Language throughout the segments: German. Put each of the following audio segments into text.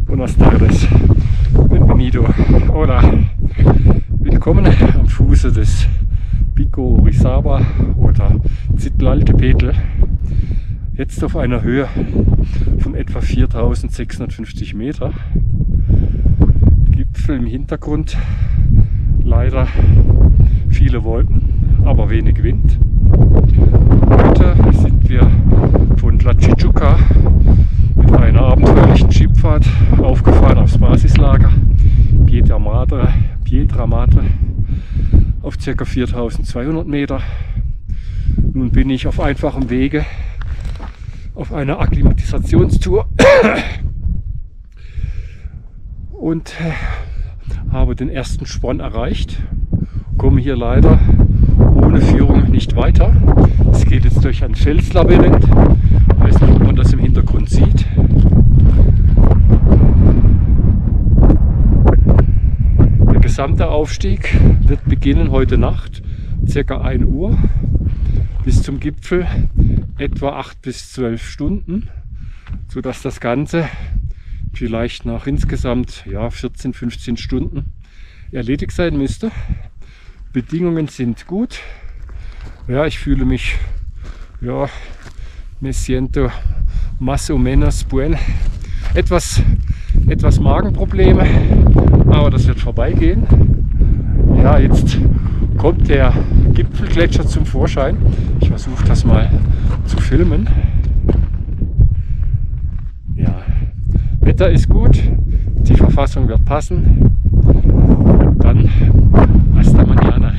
Buenas tardes, bienvenido, hola, willkommen am Fuße des Pico Orizaba oder Zitlaltepetl, jetzt auf einer Höhe von etwa 4650 Meter. Gipfel im Hintergrund, leider viele Wolken, aber wenig Wind. Heute sind wir von Tlachichuca mit einer abenteuerlichen Skifahrt aufgefahren aufs Basislager Pietra Madre auf ca. 4200 Meter. Nun bin ich auf einfachem Wege auf einer Akklimatisationstour und habe den ersten Sporn erreicht, komme hier leider ohne Führung nicht weiter. Es geht jetzt durch ein Felslabyrinth. Ich weiß nicht, ob man das im Hintergrund sieht. Der gesamte Aufstieg wird beginnen heute Nacht, ca. 1 Uhr, bis zum Gipfel etwa 8 bis 12 Stunden, sodass das Ganze vielleicht nach insgesamt 14, 15 Stunden erledigt sein müsste. Bedingungen sind gut. Ja, ich fühle mich, me siento más o menos bien. Etwas Magenprobleme, aber das wird vorbeigehen. Ja, jetzt kommt der Gipfelgletscher zum Vorschein. Ich versuche das mal zu filmen. Ja, Wetter ist gut, die Verfassung wird passen. Dann hasta mañana.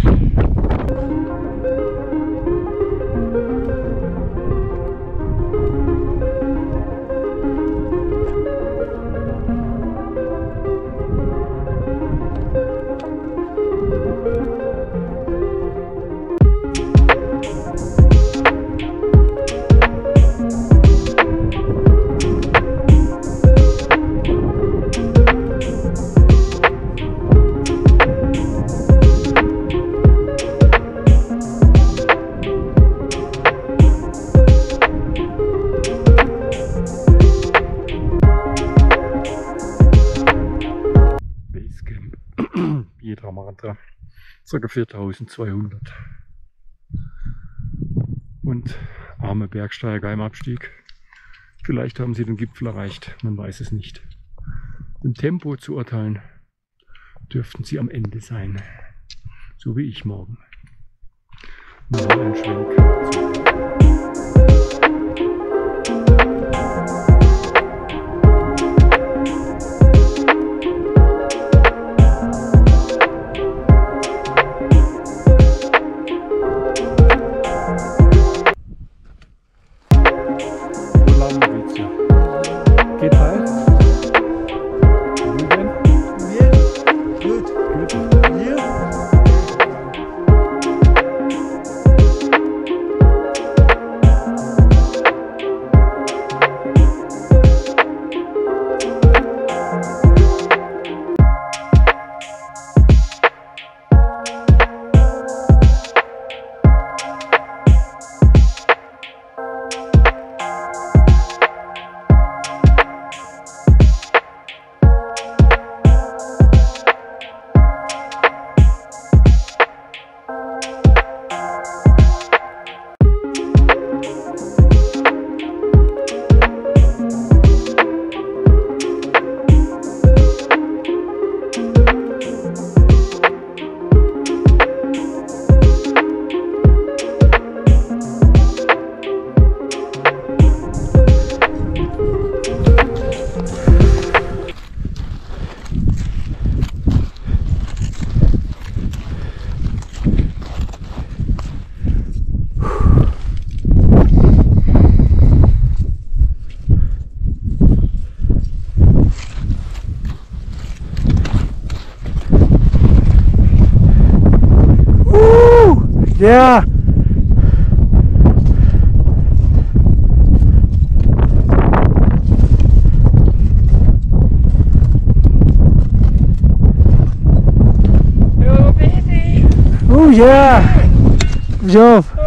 Pietra Madre, ca. 4200. Und arme Bergsteiger im Abstieg. Vielleicht haben sie den Gipfel erreicht, man weiß es nicht. Dem Tempo zu urteilen dürften sie am Ende sein. So wie ich morgen. Nur ein Schwenk. Geht halt. Mir? Gut. Hier? Yeah. Oh yeah! Good job!